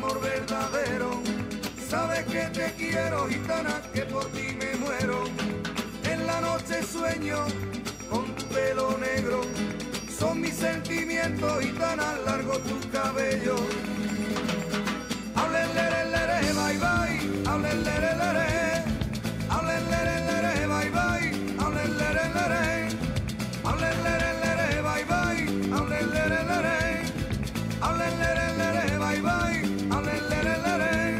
amor verdadero. Sabes que te quiero, gitana, que por ti me muero. En la noche sueño con tu pelo negro. Son mis sentimientos, gitana, largo tu cabello. Hable lere lere, bye bye. Hable lere lere. Hable lere lere, bye bye. Hable lere lere. Hable lere lere, bye bye. Hable lere lere. Hable lere lere, bye bye. Hable lere lere.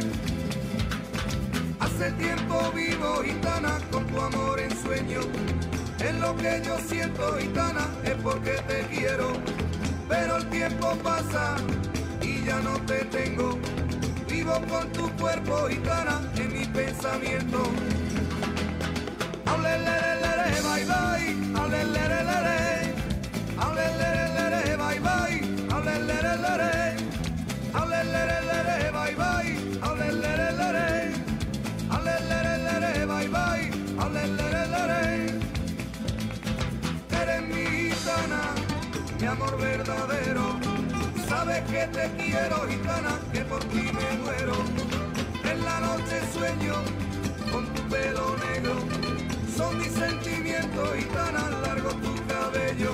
Hace tiempo vivo, gitana, con tu amor en sueño. Es lo que yo siento, gitana, es porque te quiero. Pero el tiempo pasa y ya no te tengo. Vivo con tu cuerpo, gitana, en mi pensamiento. Hable lere lere, bye bye. Hable lere lere. Hable lere lere, bye bye. Hable lere lere. Hable lere lere, bye bye. Hable lere lere. Hable lere lere, bye bye. Hable lere lere. Eres mi gitana, mi amor verdadero. Sabes que te quiero, gitana, que por ti me muero. En la noche sueño con tu pelo negro. Son mis sentimientos, gitana, largo tu cabello.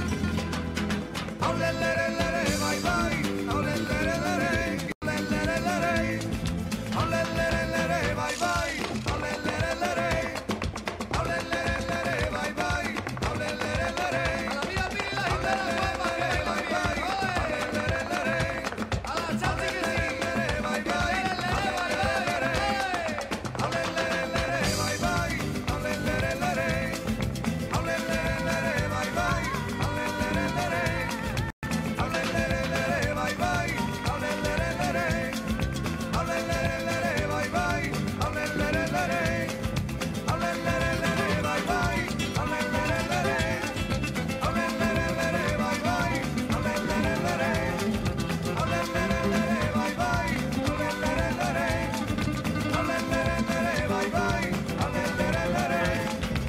Hable lere lere, bye bye. Hable lere lere. Hable lere lere. Hable lere lere, bye bye. Hable lere lere. Hable lere lere, bye bye. Hable lere lere. A la vida mía la gitana, bye bye. Hable lere lere. A la chata que sí. Bye bye. Hable lere lere. Hable lere lere, bye bye. Hable lere lere. Hable lere lere, bye bye. Hable lere lere. Hable lere lere, bye bye. Hable lere lere. Hable lere lere, bye bye. Hable lere lere. Hable lere lere, bye bye. Hable lere lere. Hable lere lere, bye bye. Hable lere lere. Hable lere lere, bye bye. Hable lere lere. Hable lere lere, bye bye. Hable lere lere.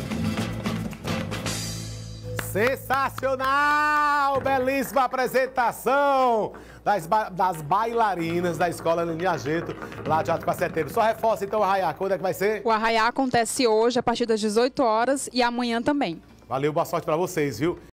Sensacional! Belíssima apresentação das bailarinas da Escola Lininha Geto, lá de Alto Caceteiro. Só reforça então o arraiá. Quando é que vai ser? O arraiá acontece hoje a partir das 18 horas e amanhã também. Valeu, boa sorte pra vocês, viu?